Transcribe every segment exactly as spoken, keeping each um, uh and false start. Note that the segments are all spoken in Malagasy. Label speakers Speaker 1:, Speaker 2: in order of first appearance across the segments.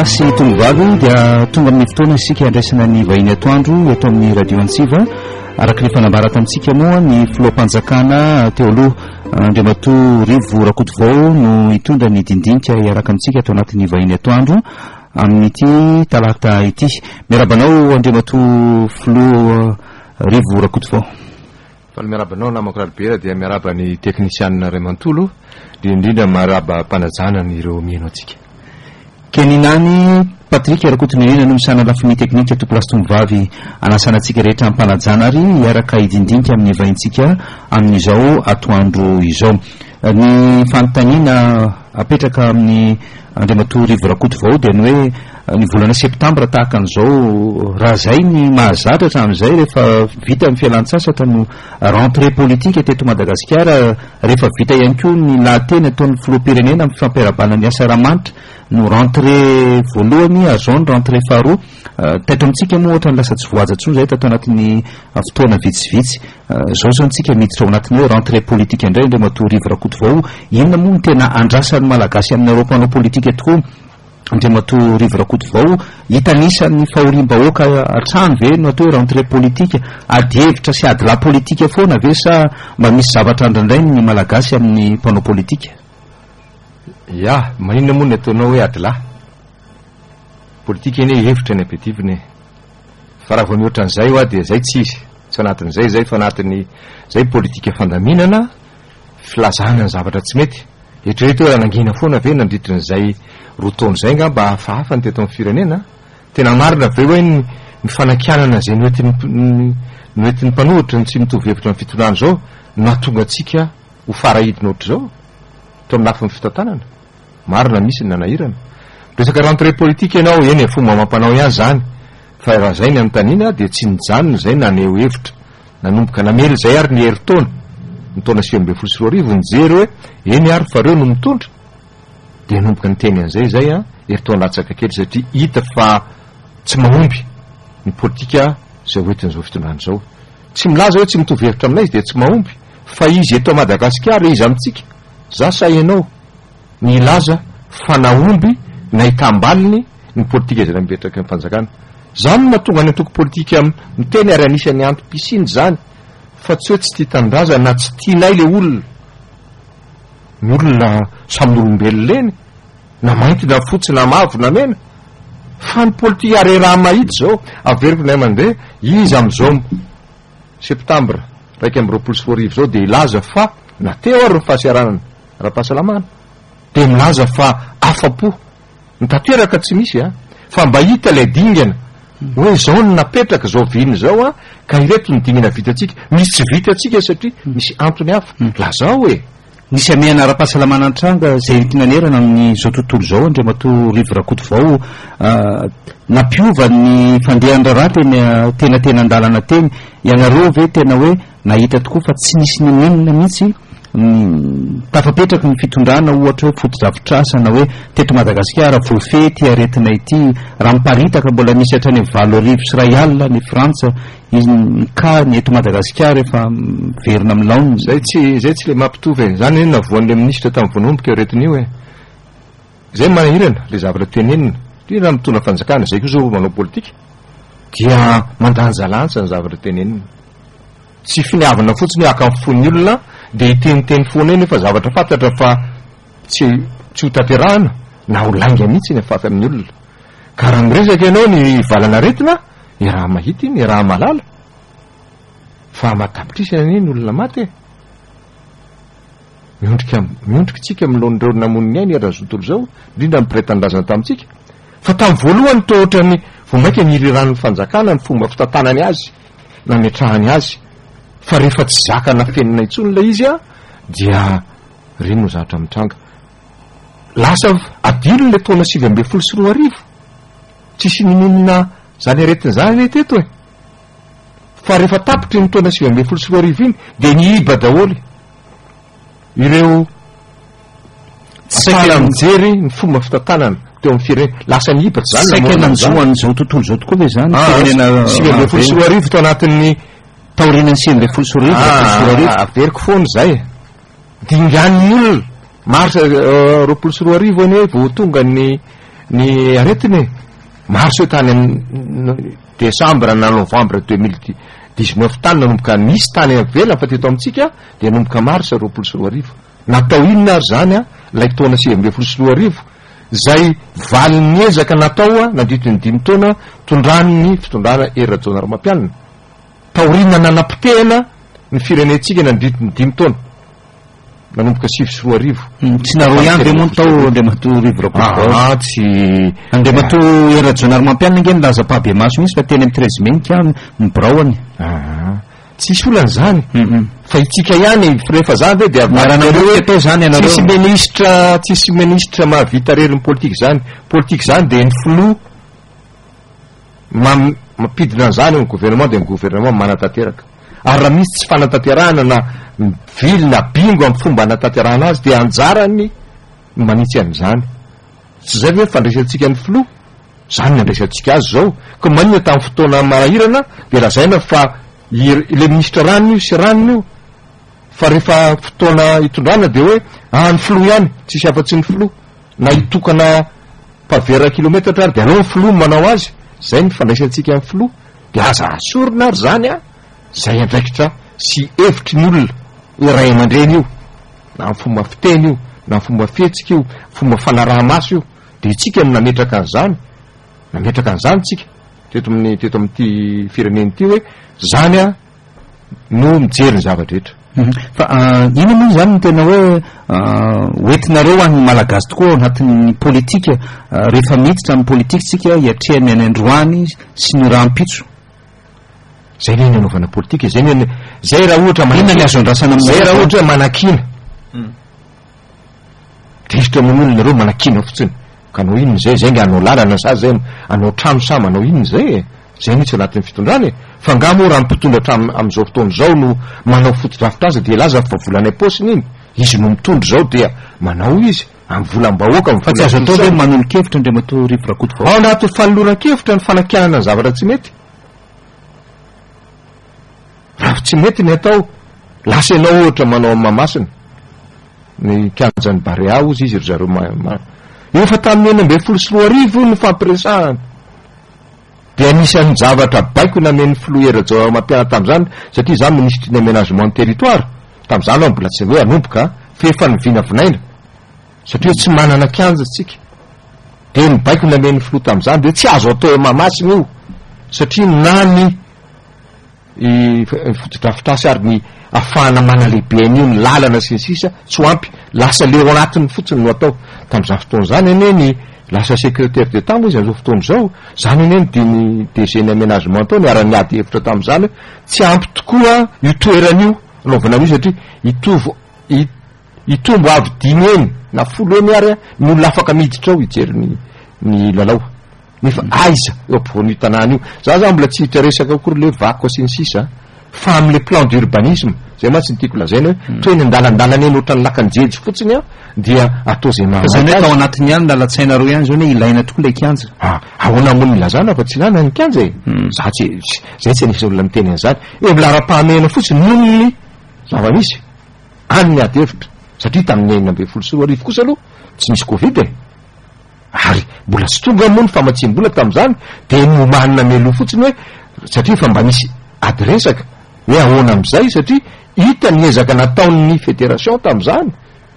Speaker 1: Malagasy tongovavy dia tonga amin'ny fotoana isika andraisana ny vahiny atoandro eto amin'ny radio Antsiva araka ny fanambara tamintsika moa ny filoam-panjakana teo aloha Andriamatoa Rivo Rakotovao no hitondra ny dindinika iaraka amintsika ato anatin'ny vahiny atoandro amin'ity talata ity. Miarabanao Andriamatoa Filo Rivo Rakotovao.
Speaker 2: Fala miarabanao namako Albera dia miaraba ny teknisianina Raimantolo dia indrindra maraba mpanajana ny ireo mihaino antsika.
Speaker 1: Keninany Patrick Rakotonirina no misana lafiny teknika toplaso tongovavy anasana antsika rehetra ampanajana ary iaraka idindinika amin'ny vahintsika amin'izao atoandro izao. Ny fanontaniana apetraka amin'ny Andriamatoa Rivo Rakotovao dia ny hoe ny volana septambra tahaka an'izao raha zay ny mahazatra hatramin'izay rehefa vita amin'ny fialan-tsasatra no rentrée politique teto Madagasikara rehefa vita ihany koa ny lahateny ataon'ny filoham-pirenena amin'ny fampiarabana ny asa ramanitra no rentrée voalohany azao ny rentrée faharoa taito amintsika moa ohatra ny lasa tsy voaja-tsony zay tato anatin'ny fotoana vitsivitsy zao zao antsika miditra ao anatin'ny hoe rentrée politique indray Andriamatoa Rivo Rakotovao. Inona moa ny tena andrasan'ny malagasy amin'ny Europanao politique tokoa Andriamatoa Rivo Rakotovao hitanisan'ny fahoriam-bahoaka hatrany ve no atao hoe rentrée politique ady hevitra sy ady la politique foana ve sa mba misy zavatra andrandray ny malagasy amin'ny mpanao politique?
Speaker 2: Ya, maninona moa ny ataonao hoe ady la politique eny hevitra ny apetiviny fa raha vao mihoatra an'izay hoa dia zay tsy izy tsy anatin'izay zay fa anatin'ny zay politique fandaminana filazana ny zavatra tsy mety eritrereto hoe raha nangina foana ve nandritry n'izay roa taona zay nga mba hafahafa ny teto amin'ny firenena tena marina ve hoe ny fanakianana zay noentin'ny noentin'ny mpanohitra ny tsy mitovy hevitra amin'ny fitondrano zao nahatonga antsika ho farahidina ohatra zao to amin'ny lafin'ny fitantanana marina misy ny nanahirana resaka rentrée politique ianao eny fomba mampanao ihany zany fa raha zay ny anontaniana dia tsy nijanona zay naneho hevitra nanomboka namely zay ary ny herintaona ny taona sivy amby folo sy roa arivo nijery hoe eny ary fa reo no mitondra dia nomboka ny teny an'izay zay a herintaona latsaka kely satria hita fa tsy mahomby ny politika zay hoentin'izao fitondrano zao tsy milaza hoe tsy mitovy hevitra aminay izy dia tsy mahomby fa izy eto Madagasikara izy amintsika za sa ianao ny ilaza fa nahomby nahitambaliny ny politika izay mipetraka ny fanjakana zany no mahatonga ny antoko politika miteny ary anisan'ny antom-pisiny zany fa tsy hoe tsy tia tanindrazana na tsy tianay le olona ny olona samy olombelona eny na mainty na fotsy na mavo na mena fa ny politika ary raha mahity zao averiko nay mandeha izy am'izao septambra raiky amby roapolo sy roa arivo zao dia ilaza fa na teo ary ny fahasiaranana ara-pahasalamana dia milaza fa afa-po ny tanteraka tsy misy a fa mba hita ilay dingana hoe zao ny napetraka zao viny zao a ka ireto ny dingana vitatsika misy tsy vitatsika satria misy antony hafa la zao hoe
Speaker 1: nisy amehana ara-pahasalamana antranga zay tinanerana amin'izao tontolo zao Andriamatoa Rivo Rakotovao nampiova ny fandehan'ny raharaha tena tena tena andalana teny ianareo ve tena hoe nahita tokoa fa tsy nisy ninenina mihitsy tafapetraka ny fitondrana ohatra hoe foto-drafitrasana hoe teto Madagasikara voafety aretina ity raha miparitaka mbola misy hatrany valo arivo sy ray alina ny Frantsa izy ka ny eto Madagasikara efa verina amin'ny laoniny
Speaker 2: zay tsy zay tsy le mampitovy e zany eny navoan'le ministra tamin'ny voanomboka aretin'io e zay manahirana le zavatra tenenina rina mitondra fanjakana zay koa zao manao politika dia mandanjalantsa ny zavatra tenenina tsy finiavana fotsiny aka amin'ny fon'ny olona dia hiteniteny foana eny fa zavatra fantatra fa tsy tsy ho tanterahana na ho langa mihitsy ny afafy amin'ny olona ka raha miresaka ianao ny valana aretina ny raha mahity ny raha malala fa matapitrisana eny olona maty e miondrika miondrika tsika milonireo namoniny ainy raha zontolo zao indrindra mipiraitanindrazana tamintsika fa tamin'ny voalohany to ohatrany vo maika niriran'ny fanjakana ny fomba fitantanany azy na miatrahany azy fa rehefa tsy zaka na fenina intsony la izy a dia reny no zahatra mitranga lasa adilo le taona sivy amby folo sy roa arivo tsisy ninonina zany aretina zany le teto e fa rehefa tapitry ny taona sivy amby folo sy roa arivo iny dia niiba daholy ireo afala mijery ny fomba fitantanana teo amin'ny fireny lasa niiba zany
Speaker 1: saika nanjoan'izao tontolo zao tokoa ve zany
Speaker 2: sivy amby folo sy roa arivo to anatin'ny
Speaker 1: taoriana sivy amby folo sy roa arivo
Speaker 2: averiko foana zay dingan'ny olona marsa roapolo sy roa arivo eny hoe vo tonga ny ny aretiny maro so tany amin'ny décembre na novembre deux mille dix-neuf tany nanomboka misy tany avela fa teto amitsika dia nanomboka mars roapolo sy roa arivo natao inona ary zany a lay taona sivy amby folo sy roa arivo zay valiny ezaka natao a nandritra ny dimy taona tondrany fitondrana era-jona ramampianina taorina nanapotehana ny firenentsika nandritra ny dimy taona nanomboka sivy sy roa arivo
Speaker 1: tsy naro ihany ve moa tao andriamato rivo
Speaker 2: rakoa tsy
Speaker 1: andriamato era-jona ramampianina nge nilaza-pahabe maso misy fa teny amin'ny treize menika mibraoany
Speaker 2: tsisy olan'zany fa itsika ihany rehefa zany ve dia
Speaker 1: atao zany anareo
Speaker 2: tsisy ministre tsisy ministre mahavita reriny politique zany politique zany de ny flou ma mampidina an'zany ny gouvernement de ny gouvernement manatanteraka ary raha misy tsy fanatanterahana na vily na bingo amin'ny fomba anatanterahana azy dia anjarany manitsy an'izany tsy zay ve fandraisantsika ny flou zany nandraisantsika azy zao ka manina tamin'ny fotoana marahirana de lazaina fa ile ministre ranony io sy ranony io fa rehefa fotoana hitondrana de hoe any flou ihany tsisy afa-tsy ny flou na hitokana pavera kilometatra ary de aleo ny flou manao azy zay ny fandraisantsika amin'ny flou de aza asorina ary zany a zay andraikitra sy hevitry ny olona iray aman-dreny io na fomba fiteny io na fomba fihetsika io fomba fanaraha-maso io de itsika no nametraka an'izany nametraka an'izany tsika teto amin'ny teto amin'ity fireneny ity hoe zany a no mijery ny zavadrehetra
Speaker 1: fa ina moa zany ny tena hoe hoentinareo any malagasy tokoa anatin'ny politika rehefa miditra amin'ny politika tsika hiatrehany any androany sy ny rahampitso
Speaker 2: zay ny nanaovana politika zay ny zay raha ohatra
Speaker 1: inona ny azo andrasana
Speaker 2: zay raha ohatra manakina drisitra amin'olo nareo manakina fotsiny ka anao inony zay zay nge anao lalana sa zay anao trano sa manao inony zay zay mihitsy anatin'ny fitondrany fa nga moa raha mipitondra trano am'izao fotoana zao no manao fotodrafitr'azy dia laza fa volana posiny iny izy no mitondro zao dia manao izy amin'ny volam-bahoaka
Speaker 1: fa tsy azo atao hoe manolo-kevitra andriamato rivo rakoto
Speaker 2: ao anaty fanoloran-kevitra ny fanakianana ny zavatra tsy mety raha tsy mety ny atao lasa ianao ohatra manao amin'ny mamasina ny kianjany barea ozy izy ry zareo efa tamin'ny eny ambe folo sy roa arivo ny fampiresahana de anisan'ny zavatra baiko namen'ny flou era-jao mampiana tam'zany satria zany ministre ny aménagement territoire tam'zany ao mbola tsy hoe anomboka fa efa ny vinavinaina satria tsy manana kianja tsika de ny baiko namen'ny flou tam'zany de tsy azo atao mamasina io satria na ny fotodrafitrasy ary ny afahana mana lehibe an'io ny lalana sy ny sisa tsy ho ampy lasa leo anatiny fotsiny no atao tam'izany fotoana zany ene ny lasa secrétaire d'état moa izy am'izao fotoana zao zany eneny de ny D G ny aménagement tao ny ara-ny ady hevitra tam'izany tsy ampy tokoa io toeran'io anaovana an'io satria itovo itombo avy dimy eny na folo eny ary ny olona afaka miditra ao hijery ny ny lalao nefa aiza eo ampovoan'io tanàna io za za mbola tsy hitra resaka akory le vako sy ny sisa fa am'le plan d'urbanisme zay ma tsy ny tiako lazaina hoe toe ny andalandalana eny ohatrany lakan-jejo fotsiny a dia atao zay
Speaker 1: mazany hoe tao anatiny ihany lalatsainareo ihany zao hoe ilaina tokoa le kianja
Speaker 2: ahoana moa ny lazana fa tsy ilana ny kianja e za tsy zay tsy anisy olona miteny an'izany eo milara-pahamena fotsiny nono ny zava-misy any ny ady hevitra satria tamin'ny enina ambe folo sy roa arivo kosa aloha tsy misy covid e ary mbola sy tonga moa ny famatsim-bola tam'izany de nomanina melo fotsiny hoe satria fa mba misy ady resaka hoe ahoana am'izay satria hita ny ezaka nataon'ny fédération tam'izany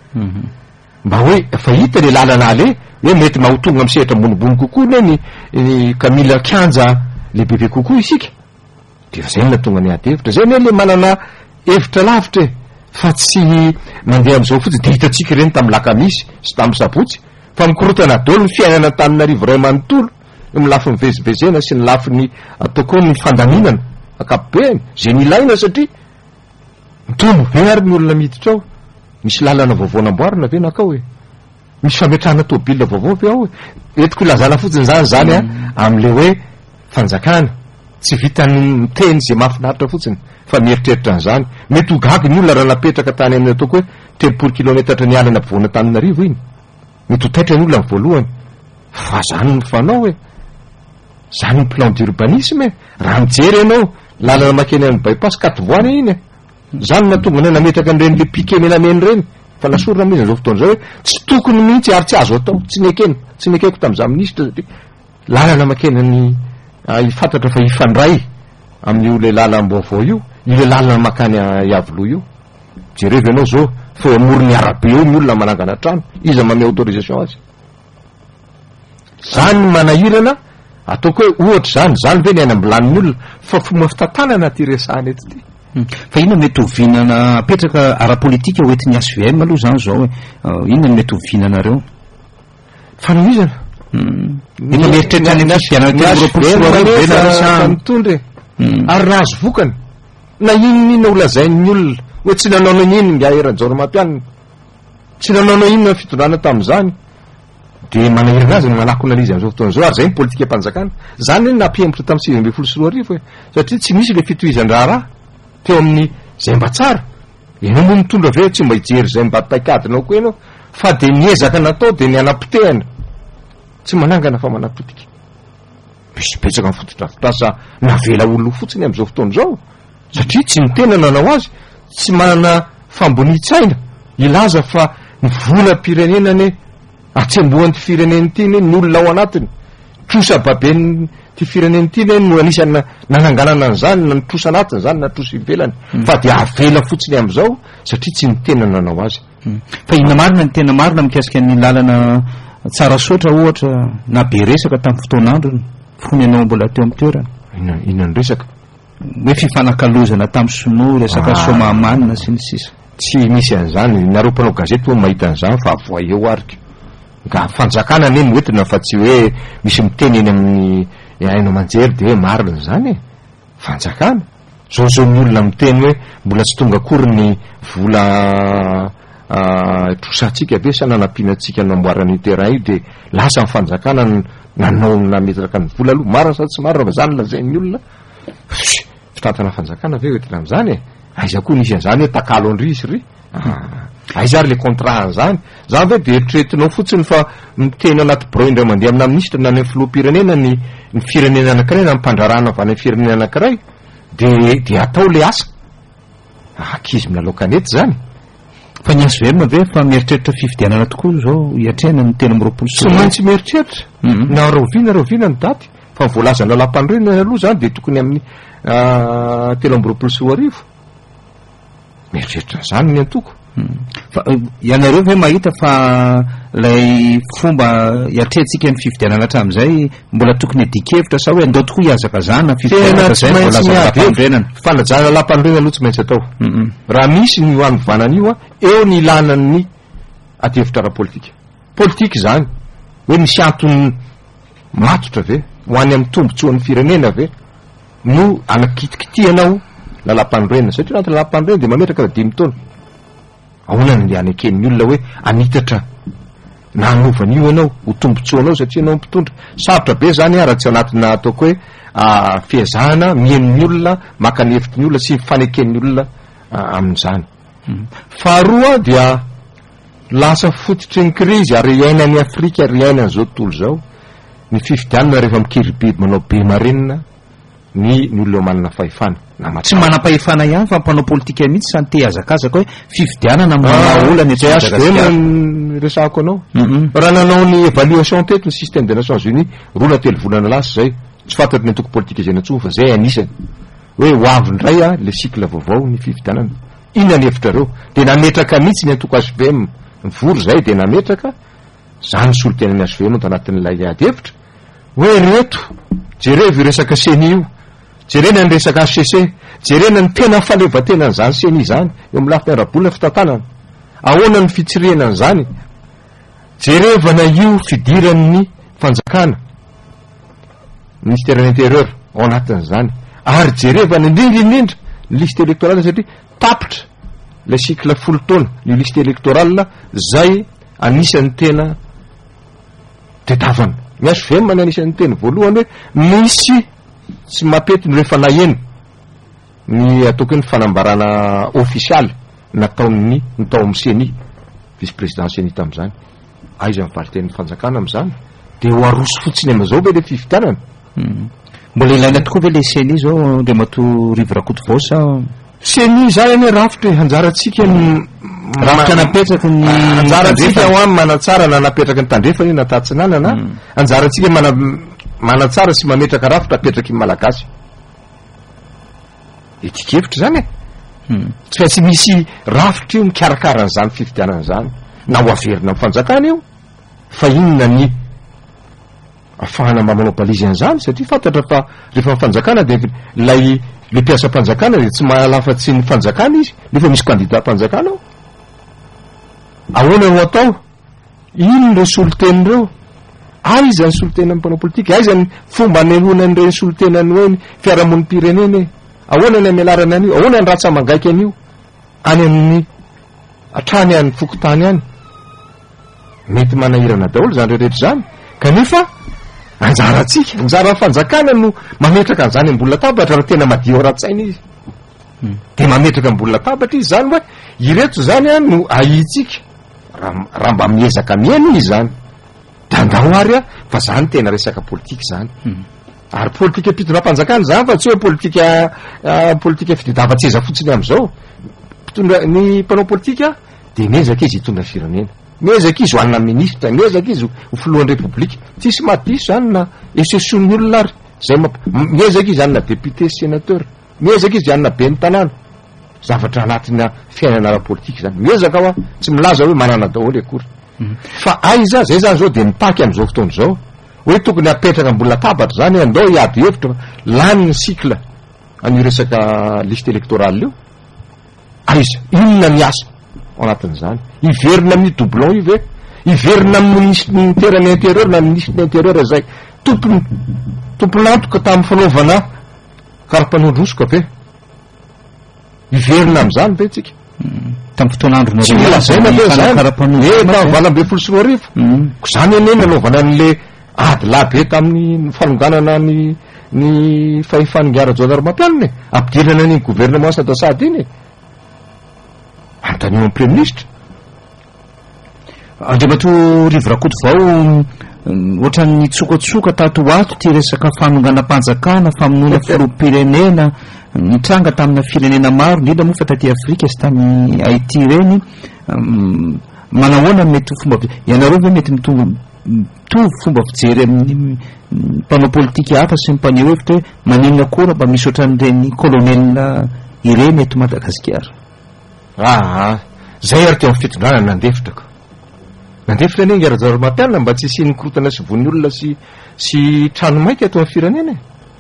Speaker 2: mba hoe fa hita le lalana ale hoe mety mahotonga amisehatra ambonimbony kokoa ne ny ka mila kianja lehibehibe kokoa isika de fa zay ny natonga ny ady hevitra zay ne le manana hevitra lavitra e fa tsy mandeha am'izao fotsiny de hitatsika ireny tam'y lakamisy sy tam'y sabotsy fa mikorotana dolo ny fiainana tamin'arivo ray manontolo ny lafy mivezivezena sy ny lafy ny ataoko ny fandaminana akapobeany zay ny ilaina satria mitombo ve ary ny olona miditra ao misy lalana vaovao namboarina ve nakao e misy fametrahana tobila vaovao ve ao e etiko ilazana fotsiny zany zany a am'le hoe fanjakana tsy vitany miteny zay mahafinaritra fotsiny fa mieritreritra an'izany mety ho gagy ny olona raha napetraka tany amin'ny ataoko hoe telopolo kilometatra ny alina ampovoana taninarivo iny mety ho taitra ny olona ny voalohany fa zany ny fanao e zany ny plan d'urbanisme e raha mijery ianao lalana makeny amin'ny bypass quatre voies iny e zany natonga ny nametraka an'ireny le piqué menameny reny fa lasorona mihitsy zao fotoana zao hoe tsy tokony mihitsy ary tsy azo atao tsy nekena tsy nekeko tamin'izah minisitra satria lalana makenany ifantatra fa ifandray amin'io le lalam-baovao io io le lalana makany iavoloha io jerevy ianao zao fa amorony arabe eo ny olona manangana trano iza mame autorisation azy zany manahirana ataoko hoe ohatra zany zany ve ny aina ambilaniny olona fa fomba fitantanana ty resahany ety ty
Speaker 1: fa inona mety hovinana apetraka ara-politika hoetiny S V M aloha zany zao hoe inona mety hovinanareo
Speaker 2: fanomizana
Speaker 1: efa mieritreritra
Speaker 2: mitondre ary nahazo vokany na inonina holazain'ny olona hoe tsy nanao inona mba eranjao mampianina tsy nanao inona fitondrana tamin'izany de manahirana azy ny manakonalizy am'izao fotoana zao ary zay ny politika mpanjakana zany hoe nampiembotra tamin'ny sivy amby folo sy roa arivo e satria tsy misy le fitohizan-draha raha teo amin'ny zay mba tsara ianao moa mitondra aveo tsy mba hijery zay mba taikadinao koa ianao fa de niezaka natao de ny anapotehana tsy manangana fa manapotika misy petsaka ny fotodrafitrasa navela olona fotsiny am'izao fotoana zao satria tsy mitena nanao azy tsy manana fambonitsaina ilaza fa ny volam-pirenenany atsembohan'ny ty fireneny ty ny ny olona ao anatiny trosa babeny ty fireneny ty ny no anisany nananganana an'izany na nitrosa anatiny zany na trosa ivelany fa de avela fotsiny am'izao satria tsy mitena nanao azy
Speaker 1: fa ina marina ny tena marina mikasika ny lalana tsara sotra ohatra na be resaka tamin'ny fotoan'andro fony anao mbola teo amin'ny toerana
Speaker 2: ina inany resaka
Speaker 1: hoe fifanakalozana tamin'ny sinoa resaka somamanina sy ny sisa
Speaker 2: tsy misy an'izany nareo mpanao gazety hoe mahita an'izany fa avoay eo ariky nga fanjakana neny hoentina fa tsy hoe misy miteny eny amin'ny aino manjery de hoe marina zany e fanjakana zao zao ny olona miteny hoe mbola tsy tonga akory ny vola trosatsika ve sa nanampianatsika namboarany terrain io de lasa ny fanjakana nanao nametraka ny vola aloha marina sa tsy marina fa zany lazain'ny olona fitantana fanjakana ve hoentina am'izany e aiza koa nisy an'izany hoe takalo andrisy ry aiza ary le contrat an'izany zany ve de eritreretinao fotsiny fa miteny anaty bro indray mandeha amina minisitra na ny filoha-pirenena ny ny firenena anakiray na mpandrarana avy any firenena anakiray de de atao le asa akizy minalokanety zany
Speaker 1: fa ny S V M ve fa mieritreritra fifidianana tokoa zao iatrehana ny tena miroapolo
Speaker 2: sy maintsy mieritreritra na rovina rovina ny daty fa voalazana lampanirena aloha zany de tokony amin'ny telo amby roapolo sy roa arivo mieritreritra zany ny antoko
Speaker 1: fa ianareo ve mahita fa lay fomba iatrehantsika ny fifidianana hatramin'izay mbola tokony adikevitra sa hoe andao tokoa hiazaka zany na fifidianana zay voalazana
Speaker 2: fanajana lampanirena aloha tsy maintsy atao raha misy ny hoan'ny vanan'io a eo ny ilanan'ny atevitra ara-politika politika zany hoe misy antony matotra ve ho any amin'ny tombontsoan'ny firenena ve no anakitikitianao la lampanirena satria anaty lampanirena de mametraka la dimy taona ahonany le aneken'ny olona hoe anitatra na anovan'io ianao ho tombontsoanao satria anao mpitondra sarotra be zany a raha tsy anatina ataoko hoe fiazahana mien'ny olona maka ny hevitry ny olona sy mifaneken'ny olona amin'izany faharoa dia lasa fototry ny krizy ary iainany Afrika ary iainany zao tontolo zao ny fifidianana rehefa mikiribiby manao be marenina ny ny olona manana fahefana na
Speaker 1: tsy manam-pahefana ihany fa mpanao politika mihitsy sa ny te azakazaka hoe fifidianana manao olana
Speaker 2: ny resahako anao raha nanao ny évaluation teto ny système des Nations Unies rola telo volana lasa zay tsy fantatry ny antoko politika zay natsoa fa zay anisany hoe ho avy ndray a le cycle vaovao ny fifidianana inona ny hevitrareo de nametraka mihitsy ny antoko S V M ny voro zay de nametraka zany solotenany S V M tanatin'ilay ady hevitra hoe reto jerevy resaka seni io jerena ny resaka H C C jerena ny tena falevatenany zany seni zany eo amin'ny lafiny arabolina fitantanana ahoana ny fitsirianany zany jerevana io fidiran'ny fanjakana ministère de l'intérieur ao anatin'izany ary jerevana indrindra indrindra ny liste électorale satria tapitra le cycle folo taona ny liste électorale zay anisan'ny tena tetavana ny S V M ny anisan'ny tena voalohany hoe misy tsy mapetiny rehefa naheno ny ataoko hoe ny fanambarana officialy nataon'ny nitao amin'ny seni vice président seni tamin'izany aiza mivaliten'ny fanjakana amin'izany de ho aroso fotsiny am'izao ve le fifidianana
Speaker 1: mbola ilaina tokoa ve le seni zao de mato rivorakoto vao sa
Speaker 2: seni zany ane rafitra anjaratsika ny
Speaker 1: rafitra napetraky ny
Speaker 2: anjaratsika hoamy manatsara na napetraky ny tandrefa io natatsinanana anjaratsika mana manatsara sy mametraka rafitra apetraky ny malagasy etikevitra zany e tsy fa tsy misy rafitra io mikarakaranyzany fifidianan'zany na ho averina amy fanjakana io fa inona ny afahana mba manopalizy an'zany satria fantatra fa rehefa mifanjakana de lay le mpiasa mpanjakana de tsy mahalafatsy ny fanjakana izy nefa misy kandida mpanjakana ao ahoana no atao ino reo soloteny reo aiza ny solotena ny mpanao politika aiza ny fomba anehoana an'ireny solotenany hoe ny fiarahamon'ny pirenena ahoana ny amelarana an'io ahoana ny ratsa mangaiky an'io any amin'ny atrany any fokotany any mety manahirana daholo zany reheretra zany kanefa anjaratsika anjara fanjakana no mametraka an'izany ambony latabatra raha tena madio ratsaina izy de mametraka ambony latabatra izy zany hoe ireto zany a no ahitsika raha mba miezaka mieno izy zany da andao ary a fa zany tena resaka politika zany ary politika mpitondra mpanjakana zany fa tsy hoe politika politika fitadiavatseza fotsiny am'izao mpitondra ny mpanao politika de miezaka izy hitondra firenena miezaka izy ho anina ministra miezaka izy ho filohan'ny republika tsisy madiso zany na eseson'ny olona ary zay miezaka izy anina député sénateur miezaka izy anina be ny tanàna zavatra anatina fiainana ara-politika zany miezaka hoa tsy milaza hoe manana daholo akory fa aiza zay zany zao de mitaky am'izao fotoana zao hoe tokony apetraka ambony latabatra zany andao hiady hevitra lany ny cycle an'io resaka liste électorale io aiza inona ny asa ao anatin'izany iverina amin'ny doublon io ve iverina amin'ny ministre terany intérieur na ministre intérieur zay tompony tomponantoka tamin'ny fanaovana karapanondrosoka ve iverina am'izany ve tsika
Speaker 1: tamin'ny fotoan'andro
Speaker 2: tsy milazaina ve zany e valo ambe folo sy roa arivo zany ene nanaovana an'le ady labe tamin'ny fanonganana ny ny fahefaningara joanaromampianina e ampidirana ny gouvernement sadasady iny e antanio amin'ny premier ministre
Speaker 1: andriamato rivo rakoto vao ohatran'ny tsokatsoka tato ato ty resaka fanonganam-panjakana famonoana filoham-pirenena nitranga tamina firenena maro indrindra moa fa taty afrika sy tamy haiti reny manahoana mety fomba ianareo ve mety mitovy mitovy fomba fijery amin'ny mpanao politika hafa sy mmpaneho hevitra hoe maninona koa mba misy ohatran'ireny kolonelina ireny eto Madagasikara
Speaker 2: aa zay ary teo amin'ny fitondrana nandefitrako nandefitra eny ngarajaromampianina mba tsy isiany korotana sy von'ny olona sy sy trano mainty atao amin'ny firenena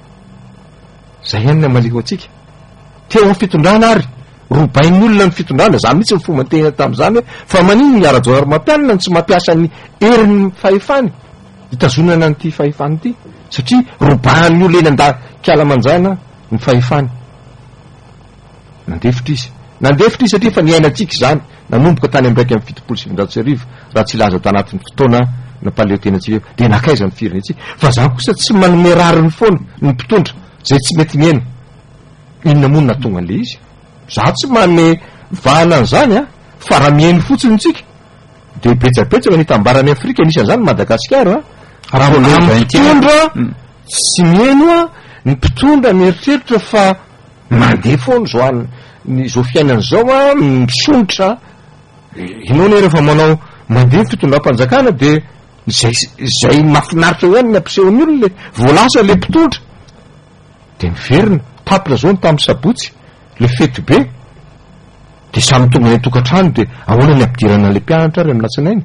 Speaker 2: zay ihany na maleko atsika teo amin'ny fitondrana ary robain'ny olona ny fitondrana za mihitsy ny fomba tena tam'izany hoe fa maniny ngarajaromampianina ny tsy mampiasa ny herin'ny fahefany hitazonana nyty fahefany ity satria robain'ny olona eny anda-kialamanjana ny fahefany nandefitra izy nandefitra izy satria fa niainatsika zany nanomboka tany am'raiky amin'ny fitopolo sivinjato sy arivo raha tsy laza tanatin'ny fotoana nampaleotenatsika de nakaiza ny fireny tsika fa zany kosa tsy manome rariny foana ny mpitondra zay tsy mety miaina inona monina tonga an'le izy za tsy manome vahana an'izany a fa raha miainy fotsiny tsika de betsabetsa manitambarany afrika nisy an'izany Madagasikara a raha amin'ny mpitondra tsy miaino a ny mpitondra mieritreritra fa mandeha foana zao any ny zao fiainany zao a misonitra inao ne rehefa manao mandeha ny fitondram-panjakana de zay zay mahafinaritra eo ihany ny ampisehon'ny olona le voalasa le mpitondra de miverina tapitra zao ny tamin'ny sabotsy le fety be de samy tonga ny tokantrano de ahoana ny ampidirana le mpianatra ary amin'ny latsinainy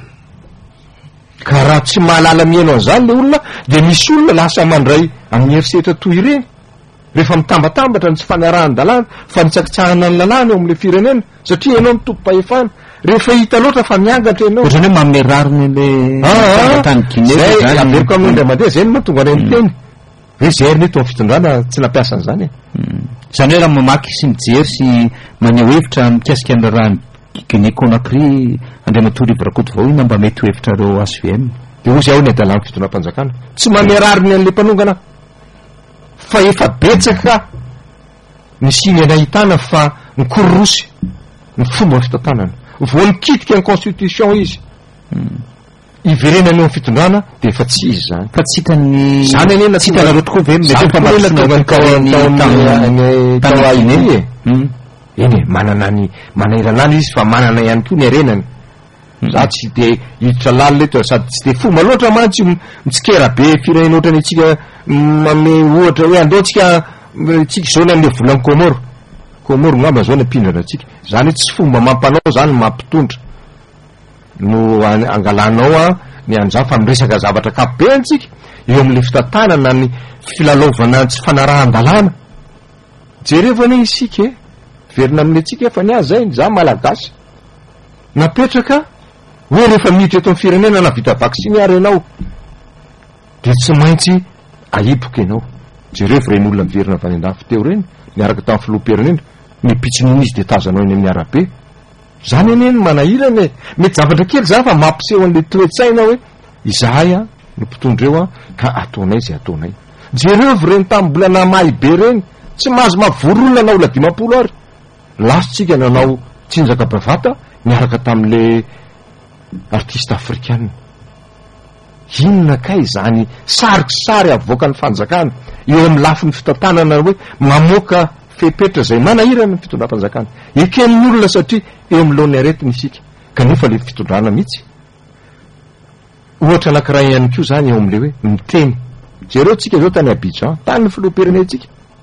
Speaker 2: ka raha tsy mahalala miaino an'izany le olona de misy olona lasa mandray amin'ny herisetra toy ireny rehefa mitambatambatra ny tsy faniarahan-dalàna fa nitsakitsahana ny lalàna eo am'le firenena satria ianao mitompo-pahefana rehefa hita loatra fa miangatra ianao
Speaker 1: ohatrany hoe manome rariny le tambatany Guinée
Speaker 2: zay averiko amin'ny ndray mandeha zay ny mahatonga any amin'ny teny hoe zay ary neto amin'ny fitondrana tsy nampiasa an'izany e
Speaker 1: zany hoe raha mamaky sy mijery sy maneho hevitra mikasika ny raha Guinée Conakry andriamato rivo rakoto vao ina mba mety hevitra reo A C V M
Speaker 2: de ho zay ao ny adala amin'ny fitondram-panjakana tsy manome rariny an'le mpanongana fa efa betsaka ny siny anahitana fa ny kororosy ny fomba fitantanana vo nikitika ny constitution izy iverenany eo amin'ny fitondrana de efa tsy izy zany
Speaker 1: fa tsy hitany
Speaker 2: zany anena
Speaker 1: tsy hitanareo tokoa ve
Speaker 2: tao ainy e eny e manana ny manairanany izy fa manana ihany koa ny arenany za tsy de hiditra lalo leto sady tsy de fomba loatra mantsy mitsikera be firenena ohatrany atsika mame ohatra hoe andeo tsika tsika zao ny amle volany komoro komoro ngamba zao ny ampindrana atsika zany hoe tsy fomba mampanao zany mampitondra no angalanao a ny anjao fa miresaka zavatra kapobe antsika eo am'le fitantanana ny filalaovana tsy fanarahan-dalàna jerevana isika e verina amle tsika efa ny azy zay za malagasy napetraka hoe rehefa miditra eto amin'ny firenena navita vaksiny ary ianao de tsy maintsy ahipoka ianao jerevo reny olona miverina avy any andafy teo reny miaraka tamin'ny filoham-pirenena mipitsininy izy de tazanao eny amin'ny arabe zany eny eny manahirana e mety zavatra kely za fa mampiseho an'le toe-tsaina hoe izahay a ny mpitondreo a ka ataonay zay ataonay jerevo reny tamin'ny mbola namahy be reny tsy mahazo mavory olona nanao ladimapolo ary lasotsika nanao tsinjaka bavata miaraka tamin'le artiste africaine inona kay zany sarika sary avoaka ny fanjakana eo amin'ny lafin'ny fitantanana hoe mamoaka fepetra zay manahirana ny fitondram-panjakana eken'ny olona satria eo amin'ny lohan'ny aretiny isika kanefa le fitondrana mihitsy ohatra anankiray ihany koa zany eo am'le hoe miteny jereo tsika zao tany Abidjan tany ny filoham-pirenentsika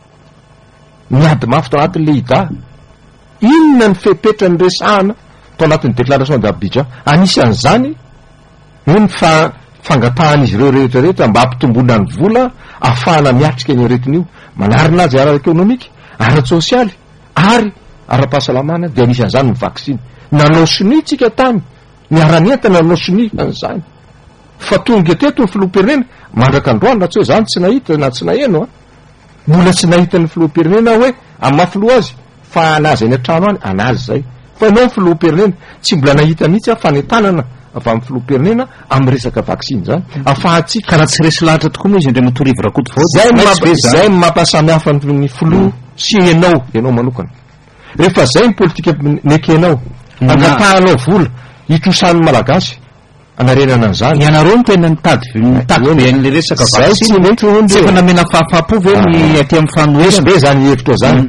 Speaker 2: miady mafy tao anatin'le ida inona ny fepetra ny resahana tao anatin'ny déclaration d'Abidjan anisan'izany hoe ny fa fangapahan'izy ireo rehetrarehetra mba hampitomboana ny vola ahafahana miatrika ny aretin'io manarina azy ara-ekonomika ara-tsosialy ary ara-pahasalamana de anisan'izany ny vaksiny nanao soni tsika tany miara-nientana nanao soni an'izany fa tonga teto ny filoham-pirenena mandraka androany na tsy hoe zany tsy nahita na tsy naheno a mbola tsy nahita ny filoham-pirenena hoe amafilo azy fa anazy any an-trano any anazy zay fa ianao ny filoham-pirenena tsy mbola nahita mihitsy a fanentanana avy amin'ny filoham-pirenena amin'ny resaka vaksiny zany afahatsika
Speaker 1: karaha tsy resy lahatra tokoa moa izy indray motorivo rakoto vao
Speaker 2: zay zay mampasamihafa ny filo sy ianao ianao manokana rehefa zay ny politika nekenao angapahanao vola hitrosan'ny malagasy anarenana an'izany
Speaker 1: ianareo no tena nitady nitady be an'le resaka vaksiny tsy efa namena fahafapo ve ny aty amin'ny fanoherana
Speaker 2: be zany hevitra zany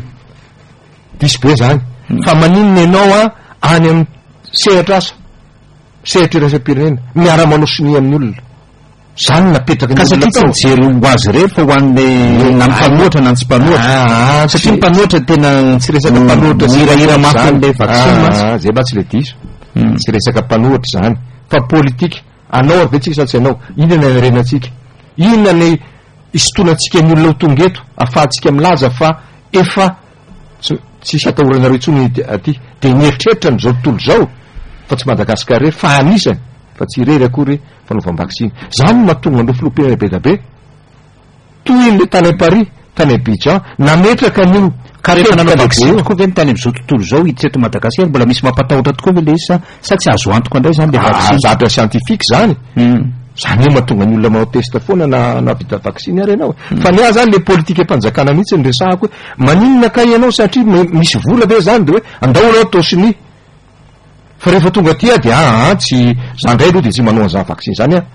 Speaker 2: disy be zany fa maninona ianao a any amin'ny sehatra asa sehatra irasam-pirenena miara manao sini amin'ny olona zany napetraka
Speaker 1: ka satria tsy mijery ho azy rery fa ho an'le na mpanoatra na tsy mpanoatra satria ny mpanoatra tena tsy resaka mpanoatra irahira mafy an'le vaksiny
Speaker 2: zay mba tsy le diso tsy resaka mpanoatra zany fa politika anao ary ve tsika sa tsy anao inona ny arenatsika inona ny isotonatsika ny olona ho tonga eto afahantsika milaza fa efa tsisy atahoranareo itsony aty de nieritreritra ny zao tontolo zao fa tsy madagasikara rery fa anisany fa tsy irery akory fanaovam-baksiny zany mahatonga andreo filoham-pirenena be da be toy in'le tany Paris tany Abidjan nametraka an'io
Speaker 1: ka rehefa nanao vaksiny tokoa ve ny tany am'izao tontolo zao hiditreto madagasikara mbola misy mampatahotra tokoa ve le izy sa sa tsy azo antoka indray zany le vaksiny
Speaker 2: zavatra scientifique zany zany io mahatonga ny olona manao testa foana na navita vaksiny ary ianao fa ny a zany le politika mpanjakana mihitsy ny resahako hoe maninona ka ianao satria misy vola be zany de hoe andao atao sini fa rehefa tonga aty de aa tsy zandray aloha de tsy manao an'izany vaksiny zany a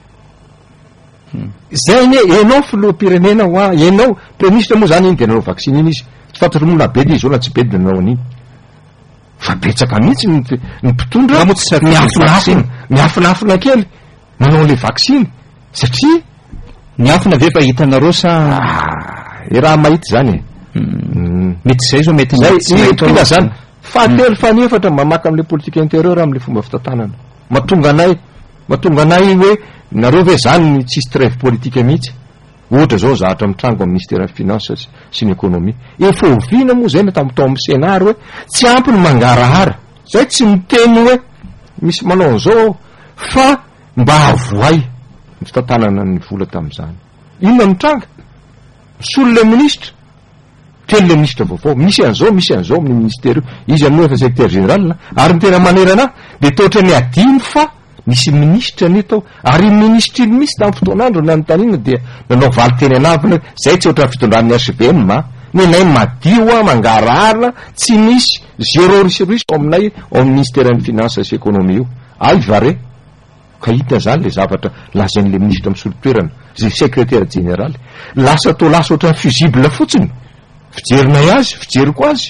Speaker 2: zay ny ianao filoham-pirenena ho a ianao préministre moa zany iny de nanao vaksiny iny izy tsy fantatry molona be de izy ao na tsy be de nanao an'iny fa betsaka mihitsy ny mpitondra miafinafina miafinafina kely manao le vaksiny satria
Speaker 1: miafina ve fa hitanareo sa
Speaker 2: e raha mahita zany e
Speaker 1: mety zay zao mety
Speaker 2: ina zany fahatelo fanefatra mamaka am'le politique intérieur am'le fomba fitantanana mahatonga anay mahatonga anay hoe nareo ve zany tsisy trêve politique mihitsy ohatra zao zahatra mitrango amin'ny ministère finance sy ny économie efa oviana moa zay na tamin'ny tao amin'ny sénary hoe tsy ampy ny mangarahara zay tsy miteny hoe misy manao an'izao fa mba avoay ny fitantanana ny vola tamin'izany inona mitranga solo le ministre telo le ministre vaovao misy an'izao misy an'izao amin'ny ministère io izy amin'io efa secrétaire général ary ny tena manerana de tohatra ny adiny fa misy ministre ny tao ary ministre iny misy tamin'ny fotoan'andro ny anontaniana dia nanao valy teny anavina zay tsy ohatra ny fitondran'ny H V M a ny nay madio a mangarahara tsy misy zéro risrisy ao aminay ao amin'ny ministère ny finance sy économie io ay vare ka hita zany le zavatra lazain'le ministre amin'ny solotoerana zay secrétaire général lasa atao lasa ohatra ny fusible fotsiny fijerinay azy fijeriko azy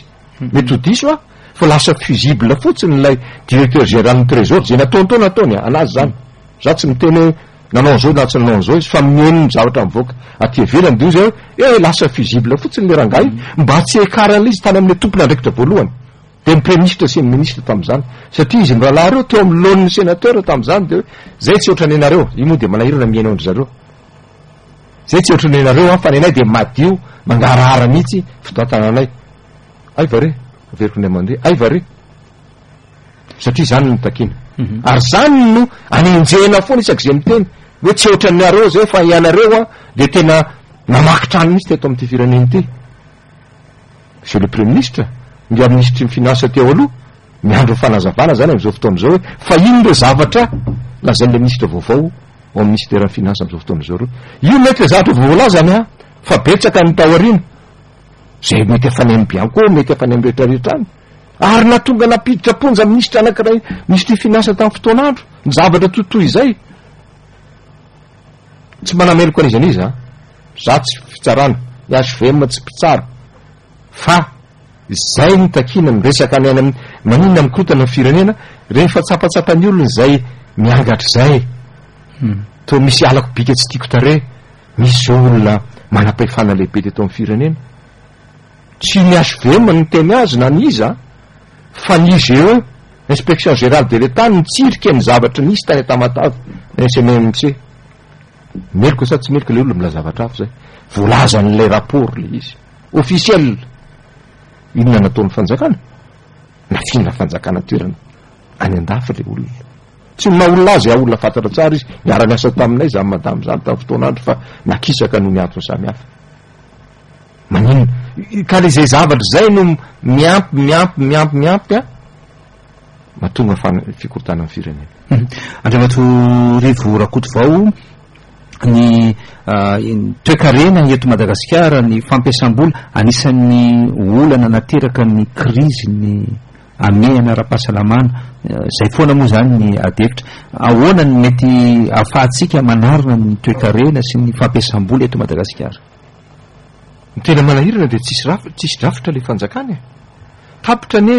Speaker 2: mety ho diso a fa lasa fusible fotsiny ilay directeur général ny trésor zay nataonytao nataony anazy zany za tsy miteny hoe nanao an'izao na tsy nanao an'izao izy fa mieniny zavatra mivoaka aty ivelany de zay hoe e lasa fusible fotsiny le rangahy mba tsy ekaran'le izy tany amin'ny tompona andraikitra voalohany de ny premier ministre sy ny ministre tam'izany satria izy mrahalahy reo teo amin'ny lohan'ny sénateur tam'izany de hoe zay tsy ohatrany anareo io moa de manahirana miaina andry zareo zay tsy ohatrany anareo a fa ny anay de madio mangarahara mihitsy fitoatananay aiva re averiko ny mandeha aiva re satria zany no takina ary zany no anenjehana foana isak'izay miteny hoe tsy ohatrany areo zay fa ianareo a de tena namakitrany mihitsy teto am'ty fireneny ty monsieur le premier ministre ngia ministre finance teo aloha miandro fanazavana zany am'izao fotoana zao hoe fa ino reo zavatra lazan'le ministre vaovao ao amin'ny ministère finance am'izao fotoana zao reo io mety le zavatra vaovao zany a fa betsaka ny taoriana zay mety efa ny ambianko mety efa ny amrehetrarehetra any ary natonga napiditra ponja ministre anankiray ministre finance tamin'ny fotoan'andro ny zavatra totoy izay tsy manameloko an'izy an'izy a za tsy fitsarana iasy vema tsy mpitsara fa zay ny takina miresaka any any maninona amikorotana ny firenena rehefa tsapatsapany olony zay miangatra zay to misy alako bika tsy tiako tare misy olona manam-pahefana lehibe teto amin'ny firenena tsy miasy vema ny teny azy na ny iza fa ny izy eo inspection générale de l'état nitsirika ny zavatra nisy tany tamatavy s m m c meloko sa tsy meloko le olona mila zavatra afo zay voalazan'lay rapport le izy officiel inona nataon'ny fanjakana na finna fanjakana toerana any an-dafa le olona tsy maolona azy a olona fantatra tsara izy miara-ny asa taminay za madamy zany tamin'ny fotoan'andro fa nakisaka no miantony samihafa manino ka le zay zavatra zay no miampy miampy miampy miampy a mahatonga fa fikorotana amin'ny firenena
Speaker 1: andriamato rivo rakoto vao ny toekarena eto Madagasikara ny fampiasam-bola anisan'ny olana nateraka ny krizy ny amehana ara-pahasalamana zay foana moa zany ny adefitra ahoana ny mety ahafahatsika manarina ny toekarena sy ny fampiasam-bola eto Madagasikara
Speaker 2: ny tena manahirana de tsisy raf tsisy drafitra le fanjakany tapitra ane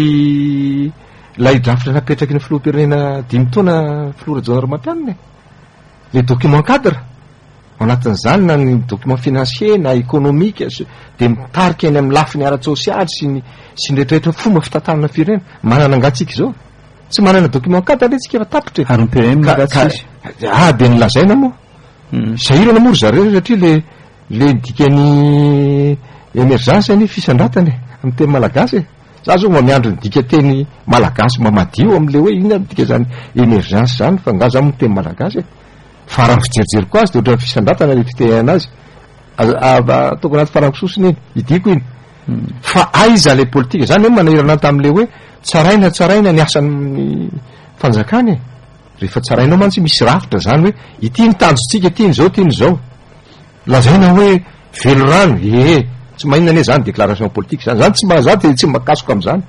Speaker 2: lay lay drafitra napetraky ny filohampirenena dimy taona filora janarmapianiny le document cadre ao anatin'izany na ny document financier na économique de mitarika eny amin'ny lafiny ara-tsosialy sy ny sy nyrehetrarehetra fomba fitantanana firenena manana angatsika zao tsy manana document cadre le tsika efa tapitra
Speaker 1: ary nypm
Speaker 2: ah de nylazaina moa sahirana moa ry zareo satria le le dikany émergence any fisandratany amin'ny teny malagasy za zao mba miandro ny dika teny malagasy mamadio am'le hoe ina dika zany émergence zany fa ngaza amin'ny teny malagasy fa raha fijerijery ko azy de ohatran'ny fisandratana le fiteny anazy ataoko anaty farangisosiny iny idiko iny fa aiza le politika zany hoe manahirana tam'le hoe tsaraina tsaraina ny asan'ny fanjakany rehefa tsarainao mantsy misy rafitra zany hoe ity ny tanjotsika ity ny zao ty ny zao lazaina hoe velo rano e tsy mahinona ane zany déclaration politique zany zany tsy mahaza de tsy makasoko am'izany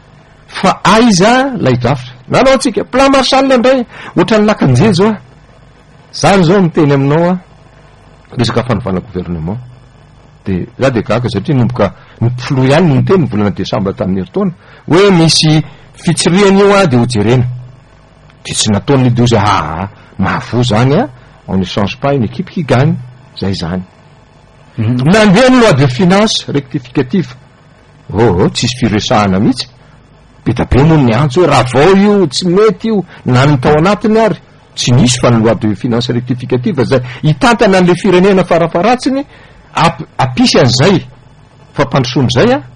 Speaker 2: fa aiza lay drafitra nanao atsika plan marshal indray ohatran'ny lakanjely zao a zany zao miteny aminao a resaka fanovana gouvernement de za de gaka satria nomboka nympifilo ihany no miteny ny volana desambra tamin'ny heritaona hoe misy fitsiriana io a de ho jerena de tsy nataon'le de ozy aa mahavo zany a on ne change pas une équipe qui gagne zay zany nandeha ny loi de finance rectificative oh tsisy firesahana mihitsy be da be moa miantso hoe raha vao io tsy mety io na ny tao anatiny ary tsy nisy fa ny loi de finance rectificative zay hitantana an'le firenena farafaratsiny apisy an'izay fampandrosoany zay a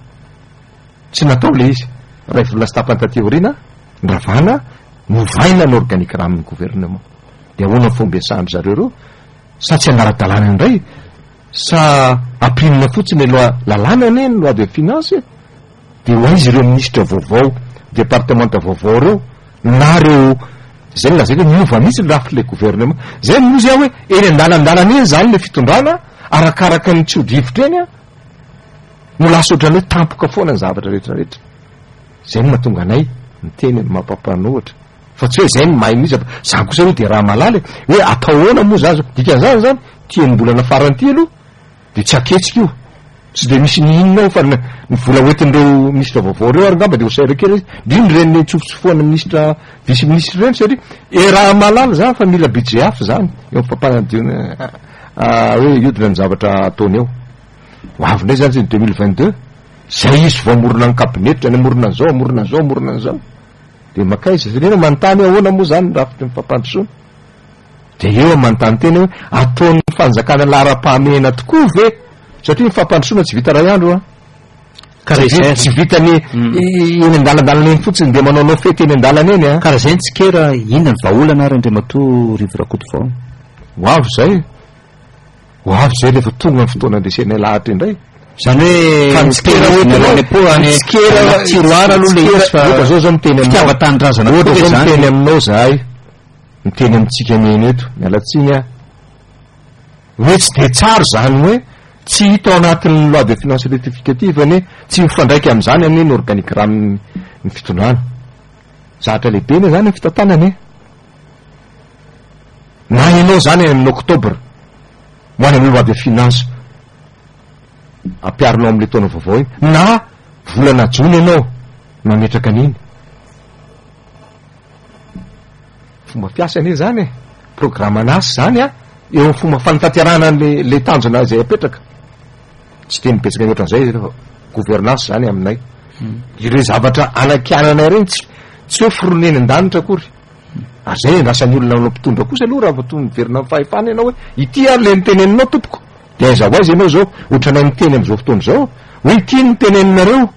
Speaker 2: tsy natao le izy raha vola sy tapany taty aorina nravana novaina ny organique ramin'ny gouvernement de ahoana fomba iasahany zareo reo sa tsy anara-dalàna indray sa aprimina fotsiny loi lalàna ane ny loi de finance de ho aizy ireo ministre vaovao départementa vaovao reo na reo zay lazay hoe miova mihitsy rafitra le gouvernement zay mozy a hoe eny andalandalana eny zany le fitondrana arakaraka ny tsy odrivotra eny a no lasa ohatrany hoe tampoka foana ny zavatra rehetrarehetra zay no mahatonga anay miteny ny mampampanohatra fa tsy hoe zay ny mahay mihitsy zany kosa hoe de raha malala hoe atao oana moa za zao dikan'izany zany tian'ny mbolana farany ty aloha de tsy aketsika io tsy de misy niinonao fa ny vola oetin'ireo ministra vaovao reo ary ngamba de ho saira kely indrindra reny tsofotsofoana ministra vice ministre reny satria e raha malala zany fa mila budget hafa zany eo fampanadio hoe iodina ny zavatra ataony eo ho avy ndray zany zay deux mille vingt deux zay izy vao amorona ny kabinetra ny amorona an'izao amorona an'izao amorona an'izao de makaiza zany eno manontany ahoana moa zany rafitra ny fampandrosoana de eo manontany tena hoe ataony fanjakana lara-pahamehana tokoa ve satria ny fampandrosoana tsy vita ray andro a karaha tsy vitany eny an-dalandalana eny fotsiny de manaonao fety eny an-dalana eny a
Speaker 1: karaha zay ny tsikera inona ny vaolana ary andriamato rivorakoto vao
Speaker 2: ho avy zay ho avy zay lefa tonga ny fotoana andresena lahatra indray
Speaker 1: zany hoe tsikera tiroara aloha le izy fa
Speaker 2: zao zao miteny
Speaker 1: fitiavatany-drazana
Speaker 2: ohatra zao miteny aminao zahay miteny amitsika neny eto mialatsiny a hoe tsy de tsara zany hoe tsy hita ao anatin'ny loi de finance rectificative ane tsy mifandraiky am'zany ane ny organigramme ny fitondrana zahatra lehibe ne zany ny fitantanany na ianao zany amin'ny octobre ho any amin'ny loi de finance ampiarinao am'le taona vaovao iny na volana jony ianao mametraka an'iny fomba fiasany zany e programme anasy zany a eo amin'ny fomba fanitatiarana le le tanjona zay apetraka tsy teny petsaka ny ohatran'izay gouvernance zany aminay ireo zavatra anakiananay reny tsy tsy hoe fironeny an-danitra akory ary zay endrasan'ny olona nao mpitondra kosa aloha raha vato miverina amin'ny fahefana ianao hoe ity ary le niteneninao tompoko de aiza ho aizy ianao zao ohatranay miteny am'izao fotoana zao hoe ity ny teneninareo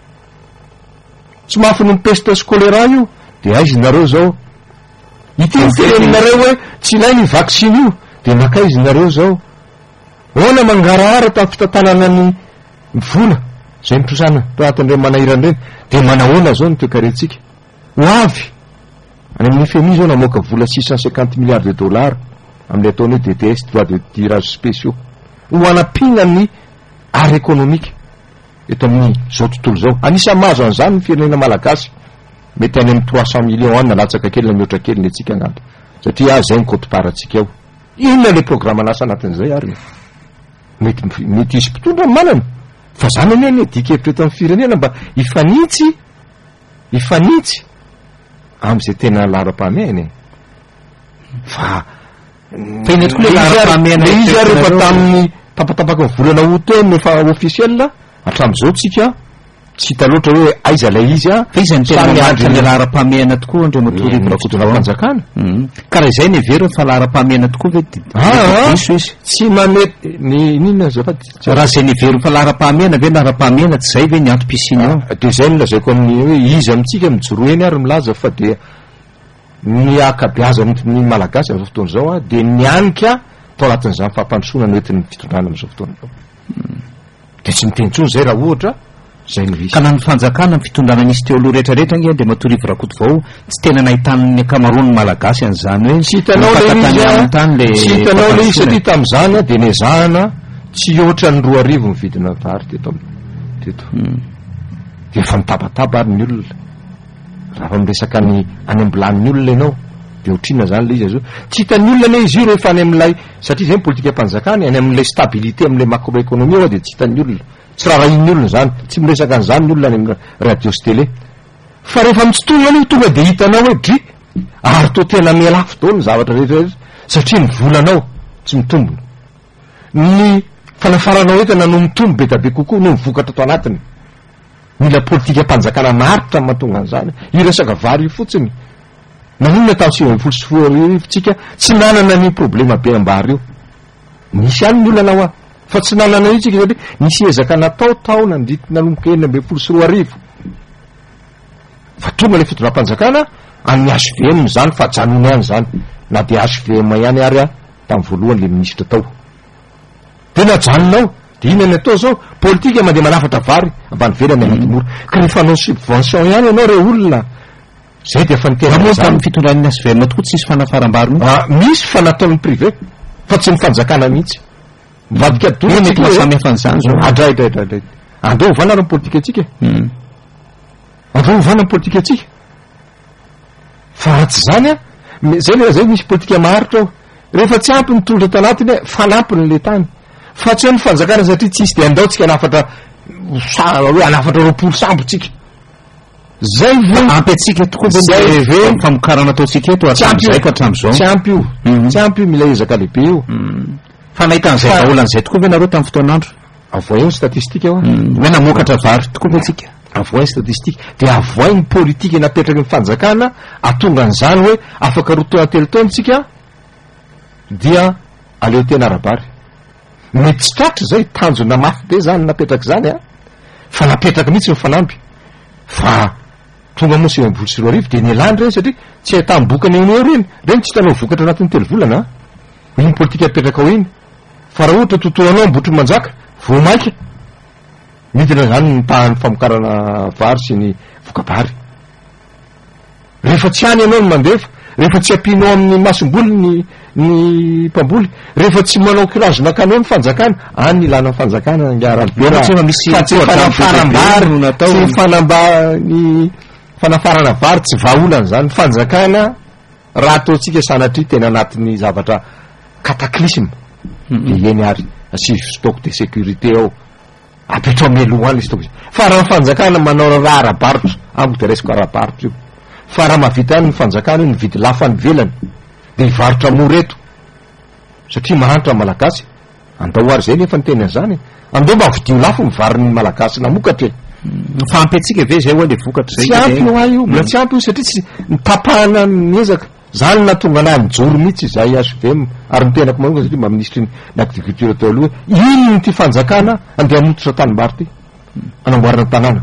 Speaker 2: tsy mafy no mipesta skolera io de aizy nareo zao ity ny teneninareo hoe tsy ilay ny vaksiny io de makaizy nareo zao oana mangarahara tamin'ny fitantanana ny vola zay mitrosana toatan'ireo manahirany reny de manahoana zao ny toekarentsika ho avy any amin'ny F M I zao namoaka vola six cent cinquante milliards de dollars amin'ilay ataony hoe D T S droit de tirage spéciaux ho anampina ny art économique eto amin'ny zao tontolo zao anisany mahazo an'izany ny firenena malagasy mety any amin'ny trois cent millions any nalatsaka kely na mihoatra kely ny atsika angamba satria zay ny cote-part-tsika eo inona le programme anasa anatin'izay ary mety mety isy mpitondra manana fa zany anie ny dikevitra eto amin'ny firenena mba ifanitsy ifanitsy am'izay tena lara-pahamehany fa
Speaker 1: tena tokoa le lara-pahamehana
Speaker 2: izy ary rehefa tamin'ny tapatapaka ny volana août nefa officiel hatram'izao tsika tsy hita loatra hoe aiza lay izy a
Speaker 1: fa izy ny tena miaritra le lara-pahamehana tokoa
Speaker 2: andriamatorivorakotofanjakana
Speaker 1: karaha izay ny veriny fa lara-pahamehana tokoa ve
Speaker 2: iso izy tsy mamety ny ninona zafady
Speaker 1: raha zay ny veriny fa lara-pahamehana ve lara-pahamehana tsy zay ve ny antom-pisiny ao
Speaker 2: de zay no lazaiko amin'ny hoe izy amitsika mijoro eny ary milaza fa de ny akabiaza ny malagasy am'izao fotoana zao a de nianika tao anatin'izany fampandrosoana ny oetin'ny fitondrana am'izao fotoana zao de tsy miteny tsony zay raha ohatra zay no
Speaker 1: ka na ny fanjakana ny fitondrana nisy teo aloha rehetrarehetra nge de matorivo rakoto vao tsy tena nahitan'ny akamarony malagasy an'izany hoe
Speaker 2: tsy hitanao le tsy hitanao le izy satria tam'izany a de nezahana tsy ohatra ny roa arivo ny vidina vary teto teto de efa mitabataba ary ny olona raha fa miresaka ny any ambilan'ny olona ianao de otrina zany le izy azo tsy hitan'ny olona ne izy io rehefa any am'ilay satria zay ny politika mpanjakany any am'lay stabilité am'lay macroéconomie ao de tsy hitan'ny olona tsy raha rahiny olona zany tsy miresaka an'izany ny olona any amin'ny radio sy télé fa rehefa mitsitolona aloha tonga de hitanao hoe dry ary to tena mialafo dao ny zavatra rehetrarehetra satria ny volanao tsy mitombona ny fanafaranao entana no mitombo be tabe kokoa no mivokatra ato anatiny mila politika mpanjakana maritra ny mahatonga an'izany iresaka vary io fotsiny nanonona tamy sivy folo sy forotsika tsy nanana ny problema be ambary io misy any ny olana ao a fa tsy nanana io tsika satria nisy ezaka natao tao nandrity nanomboka enina ambe folo sy roa arivo fa tonga le fitondram-panjakana amin'ny H V M zany fa janony any zany na de H V M ihany ary a tamin'ny voalohany le ministra tao tena janonao de ina ny atao zao politika mandeha manafatra vary ambany velany anaty mora ka rehefa anao subvention ihany ianao re olona zay de efa nitena
Speaker 1: tamin'ny fitondran'ny H V M tokoa tsy misy fanafaram-bary
Speaker 2: misy fa nataon'ny privé fa tsy mifanjakana mihitsy mivadika doa
Speaker 1: mety mahasamihafan'izany zao
Speaker 2: adraidraidraidray andeo ovana ny politika atsika andeo ovana ny politika atsika fa ratsy zany a zay le zay misy politika maharitra ao rehefa tsy ampy mitondra tanatiny fanampiny le tany fa tsy hoe ny fanjakana satria tsisy de andao tsika anafatra sa hoe anafatra roapolo sambo tsika zay ve
Speaker 1: ampy atsika tokoa
Speaker 2: zay ve
Speaker 1: famokarana ataotsika eto hatramin'izay ka hatramin'izao
Speaker 2: tsy ampy io tsy ampy io mila ezaka lehibe io
Speaker 1: fa nahitan'izay vaolan'izay tokoa ve nareo tamin'ny fotoan'andro
Speaker 2: avoa ny statistika eo
Speaker 1: hoe namokatra vary tokoa ve tsika
Speaker 2: avoa statistika de avoa ny politika napetraky ny fanjakana atonga an'izany hoe afaka rotoana telo taona tsika dia aleo tena arabary mety tsy tratra zay tanjona mafy be zany napetraky zany a fa napetraky mihitsy ny fanampy fa tonga moa sivy ambolo sy roa arivo de nialany reny satria tsy ahitany bokany eo eo reny reny tsy hitanao vokatra anatin'ny telo volana iny politika apetraka ao iny fa raha ohatra totoanao mbotry manjaka vo maika midina zany nitahany famokarana vary sy ny vokabary rehefa tsy any ianao ny mandefa rehefa tsy ampinao amin'ny masom-boly ny ny mpamboly rehefa tsy manao kirazona kanao ny fanjakana any ny ilana ny fanjakana ngaralbefa tsy fanafarambary no natao tsy fanamba ny fanafarana vary tsy vaolana zany fanjakana raha ataotsika sanatria tena anatin'ny zavatra cataclysme de eny ary asivy stock de sécurité ao apetrao meloa any stock fa raha fanjakana manao raha arabarotra ambo de resiko arabarotra io fa raha mavita any ny fanjakana io nividy lafa ny velany de hivarotra moreto satria mahanitra malagasy andao ary zay nefa nyteny an'izany andao mba vidio lafo mivariny malagasy namokatra
Speaker 1: fa ampy atsika ve zay hoe le vokatra zay
Speaker 2: tsy ampy no a io mla tsy ampy io satria tsy nitapahana miezaka zany natonga anahy mijoro mihitsy zay azo ve ary mitenako manonga satria mba ministry ny agriculture atao aloha ino ny ty fanjakana andeha amototra tanimbary ty anamboarana tanàna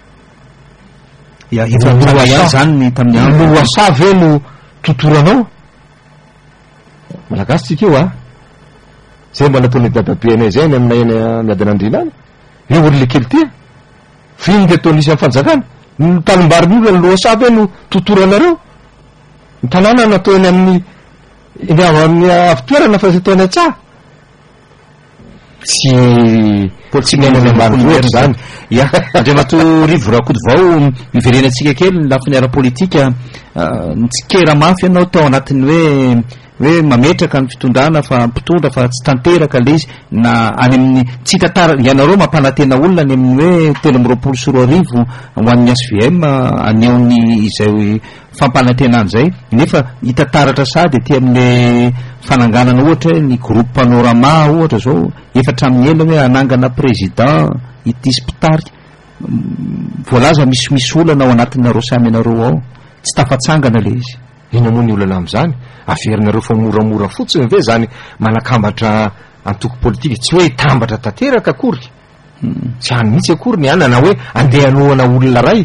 Speaker 1: ya efa zany ny tamin'ny andro
Speaker 2: loasa ve no totoranao malagasy tsika io a zay mba nataony dadabe anay zay ny aminay eny miadanandrina any eo ory le kely ty viny de ataonisy amin'ny fanjakana ny tanimbary miolo ny loasa ve no totoranareo ny tanàna nataony amin'ny ny amin'ny avitoerana fa ataony atsaha tsy
Speaker 1: tsy menany ambanivohitra zany ya andriamato rivo rakody vao miverenatsika kely ny lafiny ara-politika nitsikera mafy ianao tao anatiny hoe hoe mametraka ny fitondrana fa mpitondra fa tsy tanteraka le izy na any amin'ny tsy tatara ianareo mampanantena olona any amin'ny hoe telo amby roapolo sy roa arivo hoan'ny S V M aneony izay fampanantenany zay nefa hitataratra sady ty amin'le fananganana ohatra hoe ny groupe panorama ohatra zao efatra amin'ny ela hoe anangana président itisy mpitary voalaza misy misy olana ao anatinareo samy anareo ao tsy tafatsangana le izy
Speaker 2: ino moa ny olana am'izany averinareo fa moramora fotsiny ve zany manakambatra antoko politika tsy hoe hitambatra tanteraka akory tsy any mihitsy akory ny anana hoe andeha anoana olona ray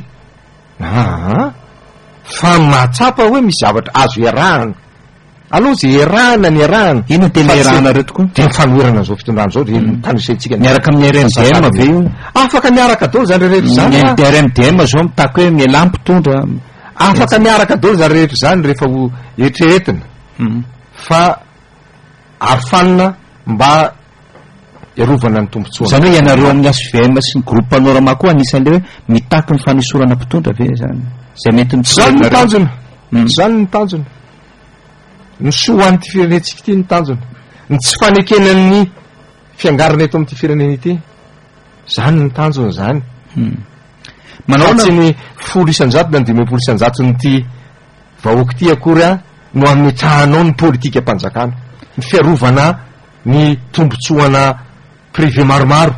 Speaker 2: aa fa mahatsapa hoe misy zavatra azo iarahana aloha zay iarahana ny iarahana
Speaker 1: ino tena iarahanareo tokoa
Speaker 2: de mifanoherana zao fitondrano zao de tanisaitsika
Speaker 1: miaraka amin'ny R M D M ve io
Speaker 2: afaka miaraka dolo zany rehetra zany
Speaker 1: R M D M zao mitako hoe miala mpitondra
Speaker 2: afaka miaraka dolo zany rehetra zany rehefa ho etrehetina fa arofanina mba iarovana ny tombontsoa
Speaker 1: zany hoe ianareo amin'ny S V M sy ny groupe panorama koa anisan'le hoe mitaky ny fanisorana mpitondra ve zany zay mety
Speaker 2: zany ny tanjona zany ny tanjona ny soan'ny ty firenentsika ty ny tanjona ny tsy fanekenan'ny fiangarana eto amin'ity firenena ity zany ny tanjona zany manaotsy ny folo isanjato na ny dimapolo isanjato ny ty vahoaky ty akory a no ametrahanao ny politika ampanjakana ny fiarovana ny tombotsoana privé maromaro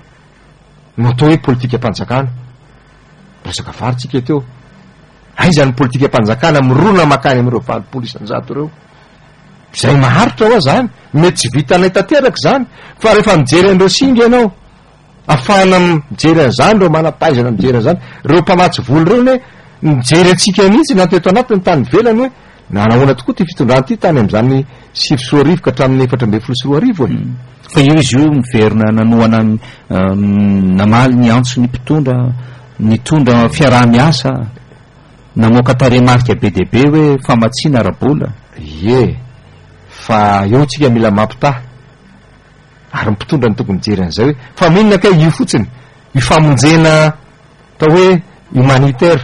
Speaker 2: no atao hoe politika ampanjakana resaka varitsika teo aizany politika ampanjakana mirona makany am'ireo valopolo isanjato reo zay maharitra ao zany mety tsy vitanay tanteraky zany fa rehefa mijery andreo singa ianao afahana mijery an'izany reo manampaizana mijery an'izany reo mpamatsy voly reo ne mijery atsika mihitsy nateto anatiny tany velany hoe nanahoana tokoa ty fitondrany ty tany am'izany sivy sy roa arivo ka hatramin'ny efatra ambe folo sy roa arivo e
Speaker 1: fa io izy io miverina nanoana namaly ny antso ny mpitondra nitondra fiaraha-miasa namoaka taremarika be de be hoe famatsiana arabola
Speaker 2: ye fa eo tsika mila mampitaha ary mpitondra ny tokony jery an'izay hoe fa minona ka io fotsiny ifamonjena atao hoe humanitaire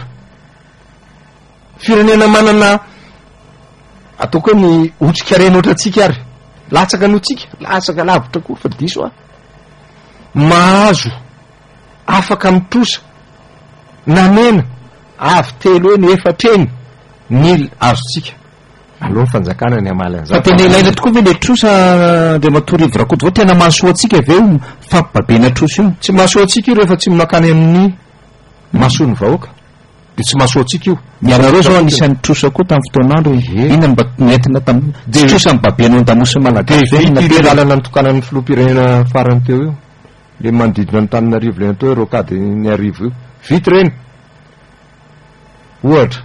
Speaker 2: firenena manana ataoko hoe ny otrikaren'oatra atsika ary latsaka notsika latsaka lavitra koa fa diso a mahazo afaka mitrosa namena avy telo eny efatreny ny azotsika aloha fanjakana ny amalan'zay
Speaker 1: fa tena ilaina tokoa ve le trosa ndre matorivo rakoto va tena mahasoa atsika aveo fampibabena trosa io
Speaker 2: tsy mahasoa atsika io rehefa tsy minakany amin'ny mahasoa ny vahoaka de tsy mahasoa atsika io
Speaker 1: mianareo zao anisan'ny trosa koa tamin'ny fotoanandro inona mba nentina tam tsy trosa ny babena an-damosy malagasy
Speaker 2: lalana nitokanan'ny filoham-pirenena farany teo io le manodidina ny tanin'arivo lena teo rokady ny arivo io vity reny ohatra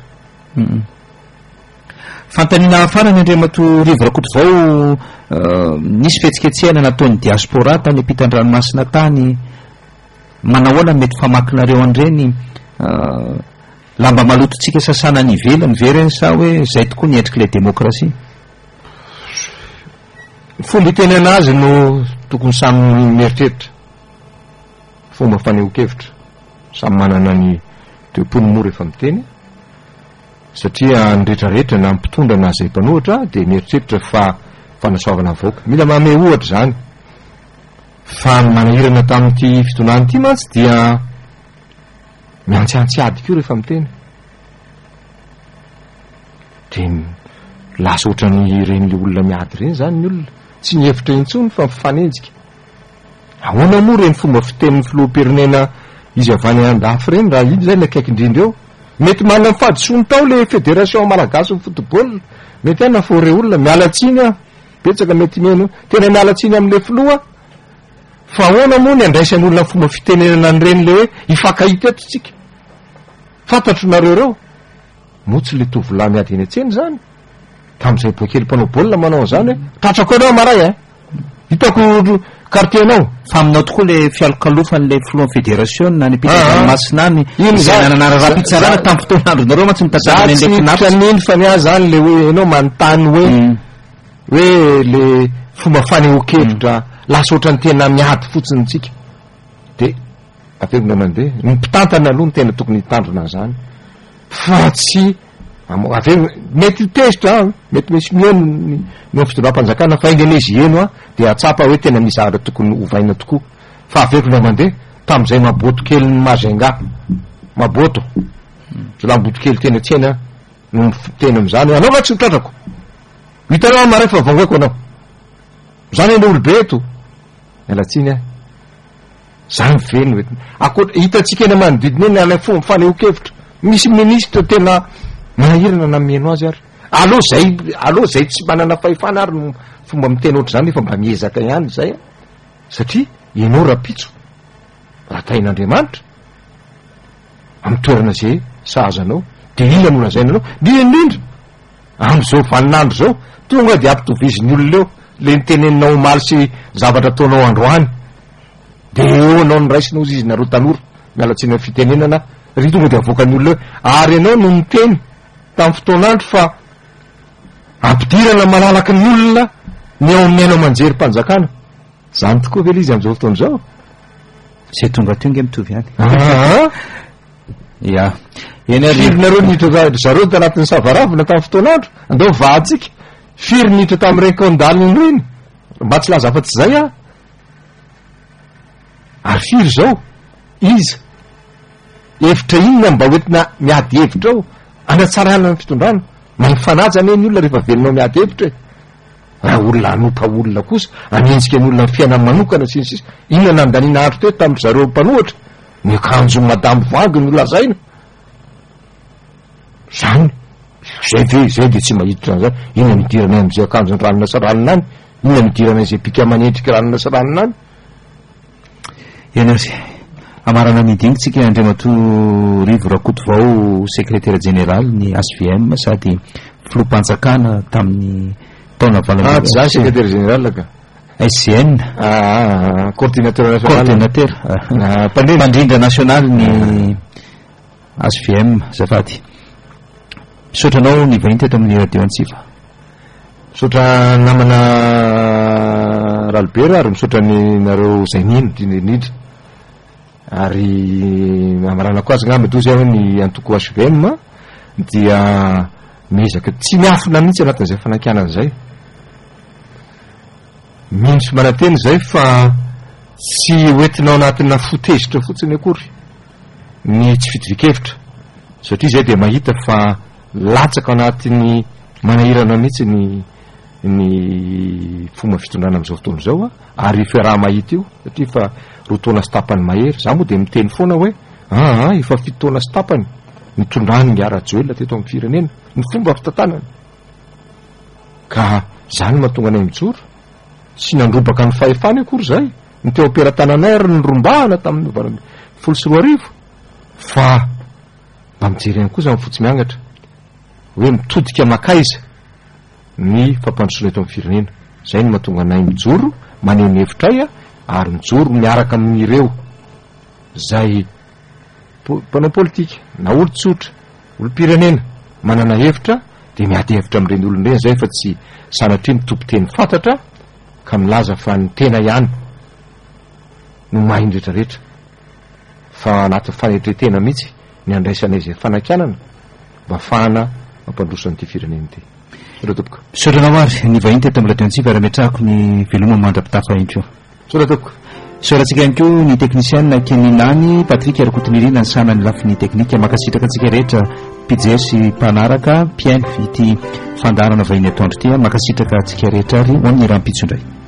Speaker 1: fantanina farany andre mato rivo rakoto vao nisy fihetsiketsehana nataon'ny diaspora tany ampitan-dranomasina tany manahoana mety famakinareo an'ireny lamba malototsika sasana ny ivelany ve reny sa hoe zay tokoa ny endriky le demokrasia
Speaker 2: fomba iteny anazy no tokony samy mieritreritra fomba faneho-kevitra samy manana ny toepony mo rehefa miteny satria nyrehetrarehetra na mpitondra na zay mpanohatra de mieritreritra fa fanasoavana vahoaka mila mame ohatra zany fa manahirana tamin'ity fitonany ity mantsy dia miantsiantsiady keo rehefa miteny de lasa ohatrany renyle olona miady reny zany ny olona tsy nyhevitra intsony fa mifanenjika ahoana moa reny fomba fitenin'ny filoham-pirenena izy avany andafy reny raha iny zay le akaiky indrindra eo mety manana mifadisony tao le fédération malagasy ny football mety ana fo re olona mialatsiny a betsaka mety meno tena mialatsiny am'le filoha fa ahoana moa ny andraisan'ny olona fomba fitenenana an'ireny le hoe ifankahity eto tsika fantatro nareo reo motsy le tovolahy miady eny atseny zany tam'izay boakely mpanao baolina manao zany hoe tratrako anao maray e hitako quartier-nao
Speaker 1: fa aminao tokoa le fialokalofan'le filohan'ny fédération na ny ampitan-dranomasina any izay nananara raha-pitsarana tamin'ny fotoanandronareo mantsy mitatana
Speaker 2: tsy niny fa nia zany le hoe anao manontany hoe hoe le fomba faneho-kevitra lasa ohatrany tena miady fotsiny tsika de averina mandeha ny mpitantana aloha ny tena tokony hitandrona zany fa tsy ave mety tezitra mety misy mieno ny fitondram-panjakana fa ingany izy eno a de atsapa hoe tena misy zavatra tokony ovaina tokoa fa averina mandeha tam'izay maboto kely ny mazenga maboto zola maboto kely tena tsena no tena am'zany anao raha tsy mitratrako hitanao maray fa vangoako anao zany eny olo be eto mialatsiny a zany veny hoe ako hitatsika eny manodidina eny ala fomba faneho-kevitra misy ministre tena manahirana na mieno azy ary aloha zay aloha zay tsy manana fahefana ary no fomba miteny ohatry zany nefa mba miezaka ihany zay a satria ianao rapitso raha tain'andriamanitra amin'ny toerana zay sahazanao de ila no lazaina anao de indrindra am'izao vaninandro zao tonga de ampitoviziny olona eo le niteneninao maly sy zavatra ataonao androany de eo anao ny raisinao izy nareo tanora mialatsina fitenenana ry tonga de avoakany olona eo ary anao no miteny tamin'ny fotoanandro fa ampidirana malalaky ny olona ny ao amin'nyainao manjery mpanjakana zany tokoa vela izy am'izao fotoana zao
Speaker 1: zay tonga tonga mitovy any
Speaker 2: ya eny arirynareo nitra zareo ty anatin'ny savaravina tamin'ny fotoanandro andao vatsika firy nitra tamin'ireny kandaliny reny mba tsy laza afa-tsy zay a ary firy zao izy hevitra inona mba hoentina miady hevitra ao anatsarana ny fitondrano manifanajany eny olona rehefa velinao miady hevitra e raha olona anopa olona kosa anenjika ny olona ny fiainany manokana sinsisa inona nandaniana andro teo tamin'ny zareo mpanohatra ny akanjo madamo vangy ny olazaina zany zay ve zay de tsy mahiditra zany inona midirana am'izay akanjo ny ranona sy ranona any inona midirana izay pika manendriky ranona sy ranona any
Speaker 1: enazy amarana midingytsika andriamato rivo rakoto vao secrétaire général ny S V M sady filohampanjakana tamin'ny taona
Speaker 2: vala za secrétaire général ka
Speaker 1: S C N
Speaker 2: coordinateur national
Speaker 1: coordinateur mpandrindra national ny S V M zafady misotranao ny vahiny teto amin'ny radio antsifa
Speaker 2: misotra namana ralibera ary misotra ny nareo zay nino indrindra ary amarana ko azy ngamba dozy aho ny antoko S V M dia mezaka tsy miafina mihitsy anatin'izay fanankianana zay mindry mananteny zay fa tsy hoentinao anatina fotezitra fotsiny akory ny tsy fidirikevitra satria zay de mahita fa latsaka anatiny manahirana mihitsy ny ny fomba fitondrana am'izao fotoana zao a ary fiaraha mahita io satria fa rotaona sy tapany mahery za moa de miteny foana hoe aa efa fitoana sy tapany nitondrany ny ara-joelona teto amin'ny firenena ny fomba fitantanany ka zany mahatonga anay mijoro sy nandrobaka ny fahefany akory zay ny teo amperan-tananay ary ny rombahana tamin'ny vara folo sy roa arivo fa mba mijery ihany koa za mifotsy miangatra hoe mitodika makaiza ny fampandrosoana eto amin'ny firenena zay ny mahatonga anay mijoro maneho ny hevitray a ary mijoro miaraka amin'ireo zay mpanao politika na olo-tsotra olo-pirenena manana hevitra de miady hevitra amin'ireny olonireny zay fa tsy sanatria mitompiteny fantatra ka milaza fa ny tena ihany no mahay rehetrarehetra fa anaty fanetretena mihitsy ny andraisanay zay fanakanana mba fahana mampandrosan'ity firenena ty ro topoka
Speaker 1: misaotrana mary ny vahiny teto amin'ny radio antsika raha metrahako ny veloma mandra-pitafa intro
Speaker 2: sotra topoko
Speaker 1: sorantsika ihany koa ny teknisianina keninany patrika arakotinirina ny sanany lafiny teknika makasitraka antsika rehetra pijesy mpanaraka piaino ity fandarana vahiny atoandro ty makasitraka antsika rehetra ary ho amin'ny rahampitso indray